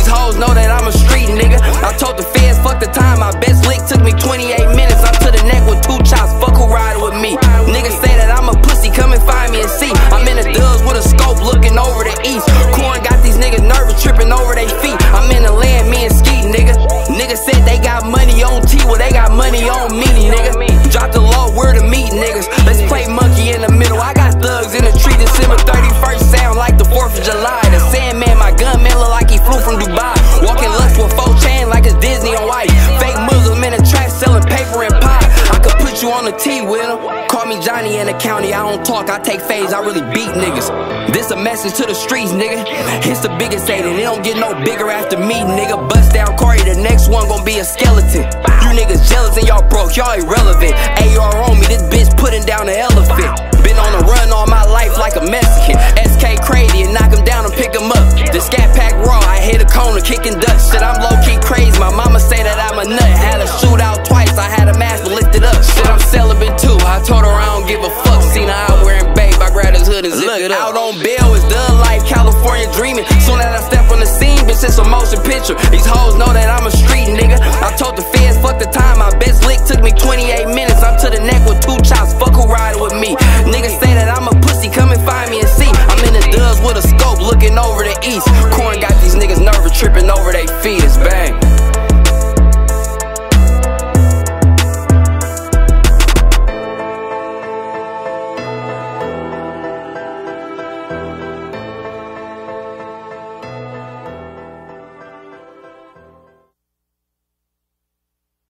These hoes know that I'm a street nigga. I told the feds, fuck the time. My best lick took me 28 minutes. I'm to the neck with 2 chops, fuck who ride with me. Niggas say that I'm a pussy, come and find me and see. I'm in the dubs with a scope looking over the east. Corn got these niggas nervous, tripping over their feet. I'm in the land, me and Skeet, nigga. Niggas said they got money on T, well they got money on me, nigga. Drop the low, where to meet, niggas. Let's play monkey in the middle. I got thugs in the tree, December 31st sound like the 4th of July. The Sandman, my gunman look like he flew from Dubai. Walking lust with 4 chain like it's Disney on white. Fake Muslim in the trap selling paper and pie. I could put you on the T with him. Call me Johnny in the county, I don't talk, I take fades, I really beat niggas. This a message to the streets, nigga. It's the biggest hate and it don't get no bigger after me, nigga. Bust down Corey, the next one gon' be a skeleton. You niggas jealous and y'all broke, y'all irrelevant. AR on me, this bitch putting down the elephant. Been on the run all my life like a Mexican. SK crazy and knock him down and pick him up. The scat pack raw, I hit a corner, kicking Dutch. Shit, I'm low-key crazy, my mama say that I'm a nut. Had a shootout twice, I had a mask but lifted up. Shit, I'm celibate too, I told her I don't give a fuck. Seen her out wearing babe, I grabbed his hood and zipped it up. Out on bail, it's done like California dreaming. Soon as I step on the scene, bitch, it's a motion picture. These hoes know that I'm a street nigga. I told the feds, fuck the time, my best lick took me 28 minutes. I'm to the neck with 2 chops, fuck who ride with me. Niggas say that I'm a pussy, come and find me and see. I'm in the dubs with a scope looking over the east. Corn got these niggas nervous, tripping over they feet, it's bad.